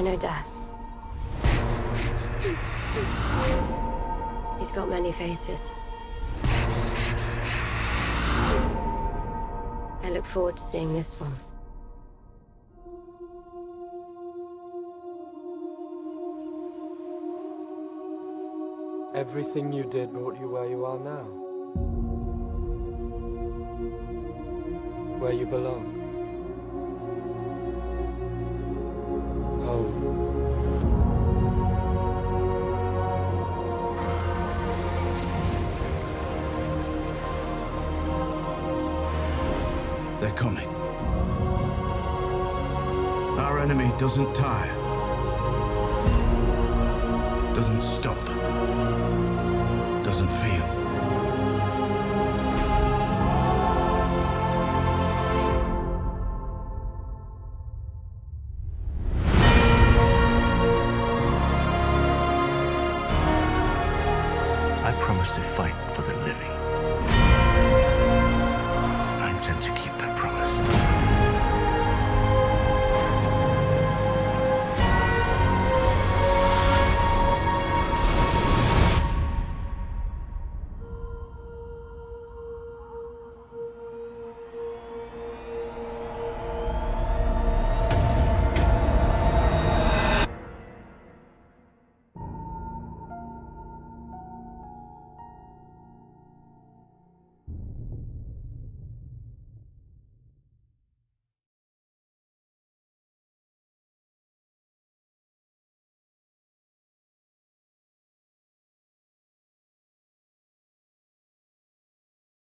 know death. He's got many faces. I look forward to seeing this one. Everything you did brought you where you are now. Where you belong. Home. They're coming. Our enemy doesn't tire. Doesn't stop. Doesn't feel. I promise to fight for the living. I intend to keep that.